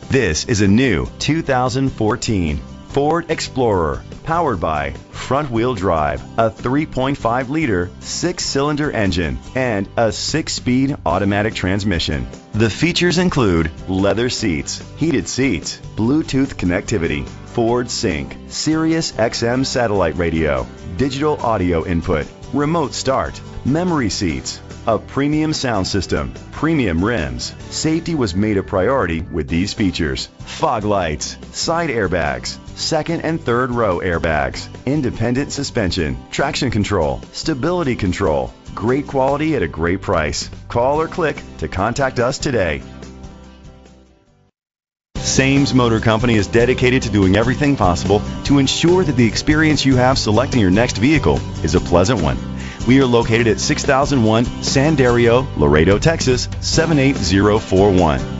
This is a new 2014 Ford Explorer, powered by front-wheel drive, a 3.5-liter, 6-cylinder engine, and a 6-speed automatic transmission. The features include leather seats, heated seats, Bluetooth connectivity, Ford Sync, Sirius XM satellite radio, digital audio input, remote start, memory seats, a premium sound system, premium rims. Safety was made a priority with these features: fog lights, side airbags, second and third row airbags, independent suspension, traction control, stability control. Great quality at a great price. Call or click to contact us today. Sames Motor Company is dedicated to doing everything possible to ensure that the experience you have selecting your next vehicle is a pleasant one. We are located at 6001 Sandario, Laredo, Texas 78041.